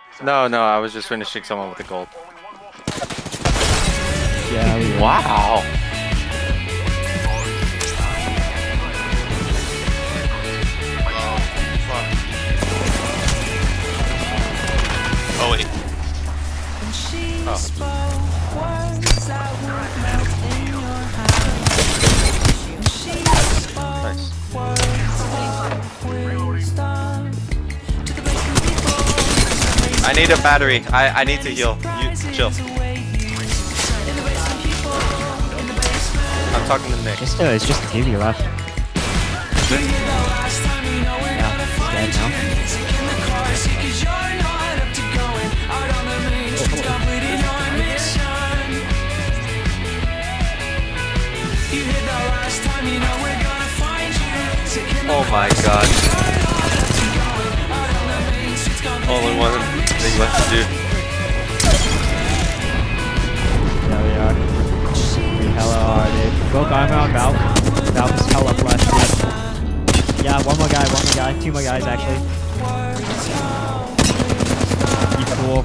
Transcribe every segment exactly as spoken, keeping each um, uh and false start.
No, no, I was just finishing someone with the gold. Yeah. We wow. Oh wait. Oh. Nice. I need a battery. I I need to heal. You chill. I'm talking to Nick. Just uh, it's just a T V left. Yeah, he's dead now. Oh my god. Only one thing left to do. Yeah, we are. We hella are, dude. Go guy around Val. Val's hella flash, dude. Yeah, one more guy, one more guy. Two more guys, actually. You fool.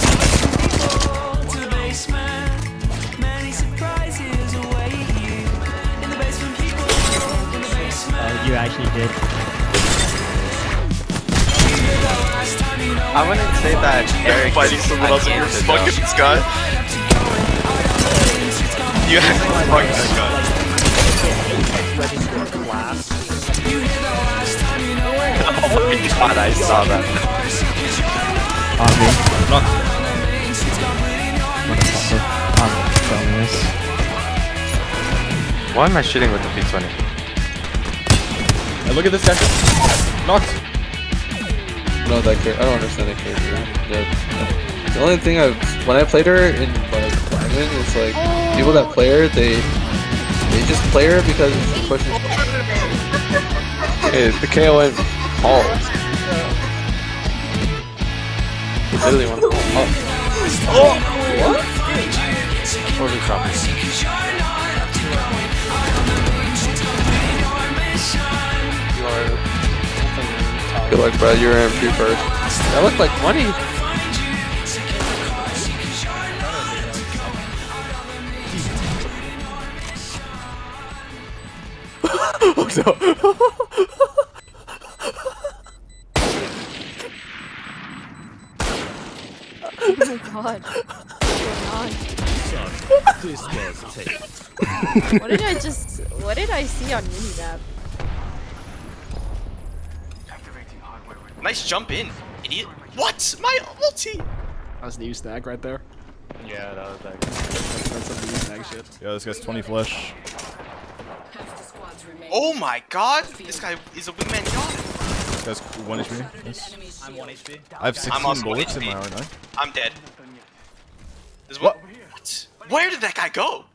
Oh, you actually did. I wouldn't say that Eric Fighting someone else and you're fucking this guy. You actually fucked that guy. Oh my god, I saw that. On me. Not. Why am I shooting with the P twenty? Hey, look at this second. Knocked. No, that character. I don't understand that character. The, the only thing I, when I played her in like Diamond, it's like people that play her, they they just play her because she pushes. Hey, the K O went balls. He literally went balls. Oh! What? Or he dropped it. You are. Good luck, bro. You're M P first. That looked like money. Oh no. Oh my god. What's going on? What did I just... What did I see on minimap? Nice jump in, idiot. What? My ulti! That was new stack right there. Yeah, that was that. That's some new stack shit. Yo, this guy's twenty flesh. Oh my god! This guy is a wingman god. This guy's one H P. Yes. I'm one H P. I have sixteen also one bullets in H P. my R nine. I'm dead. This What? What? Where did that guy go?